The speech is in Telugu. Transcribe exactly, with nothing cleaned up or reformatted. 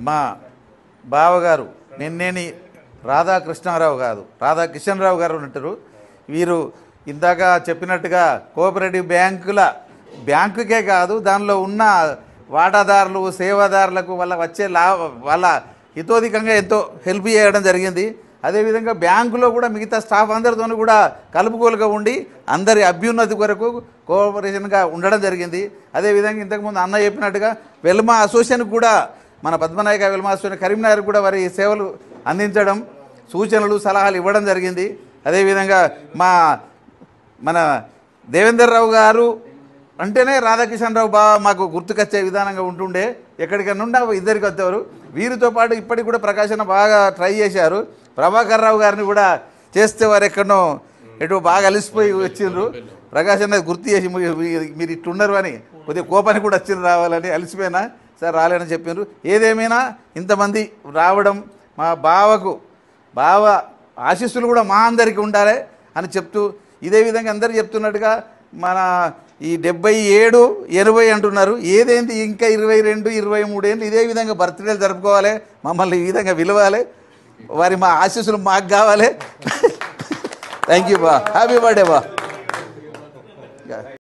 మా బావగారు నిన్నేని రాధాకృష్ణారావు కాదు రాధాకిషన్రావు గారు ఉంటారు. వీరు ఇందాక చెప్పినట్టుగా కోఆపరేటివ్ బ్యాంకుల బ్యాంకుకే కాదు దానిలో ఉన్న వాటాదారులు సేవాదారులకు వాళ్ళ వచ్చే లా వాళ్ళ హితోధికంగా ఎంతో హెల్ప్ చేయడం జరిగింది. అదేవిధంగా బ్యాంకులో కూడా మిగతా స్టాఫ్ అందరితో కూడా కలుపుకోలుగా ఉండి అందరి అభ్యున్నతి కొరకు కోఆపరేషన్గా ఉండడం జరిగింది. అదేవిధంగా ఇంతకుముందు అన్న చెప్పినట్టుగా వెల్మా అసోసియేషన్ కూడా మన పద్మనాయక వెల్మా అసోసియేషన్ కరీంనగర్ కూడా వారి సేవలు అందించడం సూచనలు సలహాలు ఇవ్వడం జరిగింది. అదేవిధంగా మా మన దేవేందర్ రావు గారు అంటేనే రాధాకిషన్ రావు బాగా మాకు గుర్తుకొచ్చే విధానంగా ఉంటుండే. ఎక్కడికన్నా ఉండా ఇద్దరికి వచ్చేవారు. వీరితో పాటు ఇప్పటికి కూడా ప్రకాశన బాగా ట్రై చేశారు. ప్రభాకర్ రావు గారిని కూడా చేస్తే వారు ఎక్కడనో ఎటు బాగా అలిసిపోయి వచ్చిండ్రు. ప్రకాశన గుర్తు చేసి మీరు ఇట్లున్నారు అని కొద్దిగా కోపానికి కూడా వచ్చిండ్రు రావాలని. అలిసిపోయినా సార్ రాలేని చెప్పినారు. ఏదేమైనా ఇంతమంది రావడం మా బావకు బావ ఆశీస్సులు కూడా మా అందరికీ ఉండాలి అని చెప్తూ ఇదే విధంగా అందరు చెప్తున్నట్టుగా మన ఈ డెబ్బై ఏడు ఎనభై అంటున్నారు. ఏదేంటి ఇంకా ఇరవై రెండు ఇరవై మూడేళ్ళు ఇదే విధంగా బర్త్డేలు జరుపుకోవాలి, మమ్మల్ని ఈ విధంగా విలువాలి, వారి మా ఆశీస్సులు మాకు కావాలి. థ్యాంక్ యూ బా, హ్యాపీ బర్త్డే బా.